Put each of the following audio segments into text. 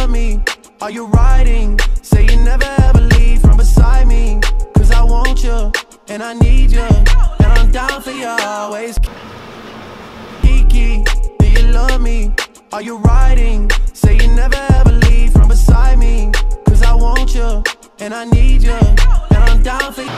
love me? Are you riding? Say you never ever leave from beside me. Cause I want you, and I need you, and I'm down for you always. Kiki, do you love me? Are you riding? Say you never ever leave from beside me. Cause I want you, and I need you, and I'm down for you.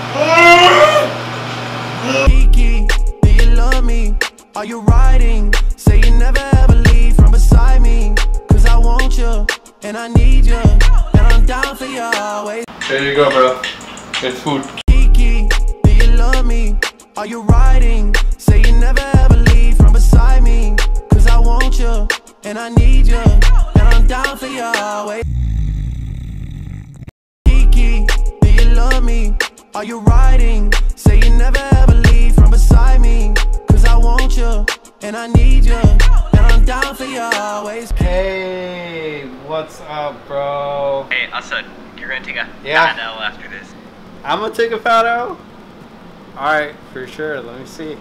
Kiki, do you love me? Are you riding? Say you never ever leave from beside me. Cause I want you, and I need you, and I'm down for you always. There you go, bro. It's food. Kiki, do you love me? Are you riding? Say you never ever leave from beside me. Cause I want you, and I need you, and I'm down for you always. Kiki, do you love me? Are you riding? Say you never ever leave from beside me. Cause I want you, and I need you, and I'm down for you always. Hey, what's up, bro? Hey, Asad, you're gonna take a Yeah. fat L after this. I'm gonna take a photo. Alright, for sure. Let me see.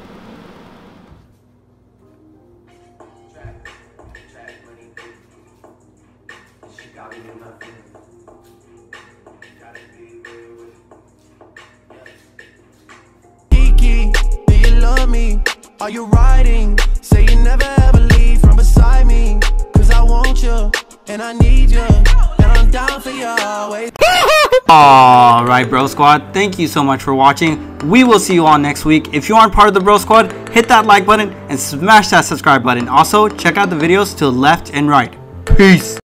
Kiki, do you love me? Are you riding? Say you never ever leave from beside me. Cause I want you, and I need you, and I'm down for you always. Alright, bro squad, thank you so much for watching. We will see you all next week. If you aren't part of the bro squad, hit that like button and smash that subscribe button. Also, check out the videos to the left and right. Peace.